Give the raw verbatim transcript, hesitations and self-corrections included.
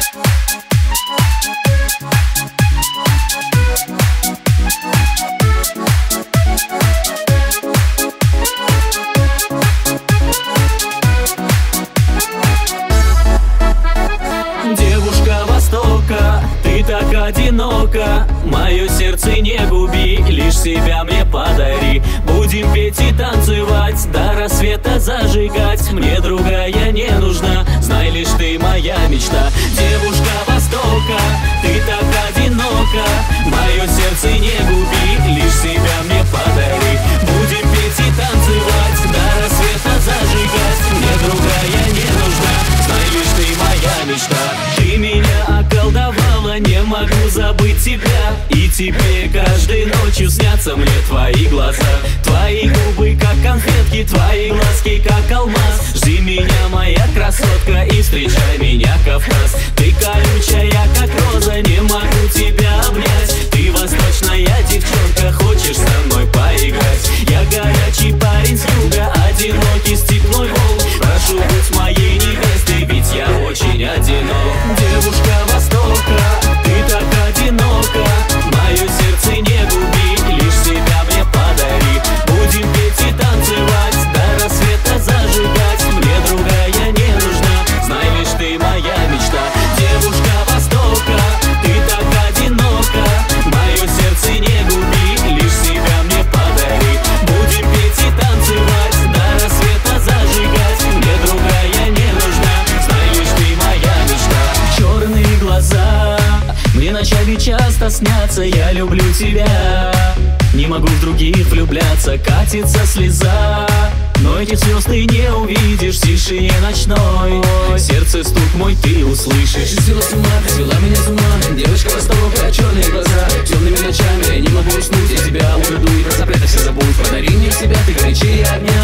Ты так одинока, мое сердце не губи, лишь себя мне подари. Будем петь и танцевать, до рассвета зажигать. Мне другая не нужна, знай лишь ты моя мечта. Девушка Востока, ты так одинока, мое сердце не губи, лишь себя мне подари. Будем петь и танцевать, до рассвета зажигать. Мне другая не нужна, знай лишь ты моя мечта. Ты меня околдовала, не могу забыть тебя. И тебе каждой ночью снятся мне твои глаза. Твои губы как конфетки, твои глазки как алмаз. Жди меня, моя красотка, и встречай меня, Кавказ. Ты колючая как роза, не могу тебя обнять. Ты восточная девчонка, хочешь со мной поиграть? Я горячий парень с юга, одинокий степной волк. Прошу быть моей невестой, ведь я очень одинок. Девушка Востока, ты так одинока, мое сердце не губи, лишь себя мне подари. Будем петь и танцевать, до рассвета зажигать. Мне другая не нужна, знай лишь ты моя мечта. Девушка Востока, ты так одинока, мое сердце не губи, лишь себя мне подари. Будем петь и танцевать, до рассвета зажигать. Мне другая не нужна, знай лишь ты моя мечта. Черные глаза мне ночами часто снятся, я люблю тебя. Не могу в других влюбляться, катится слеза. Но эти слез ты не увидишь в тишине ночной. Сердце стук мой ты услышишь. Ты свела с ума, ты свела меня с ума. Девочка Востока, черные глаза. Темными ночами я не могу уснуть, я тебя украду и про запреты все забудь. Подари мне себя, ты горячее огня.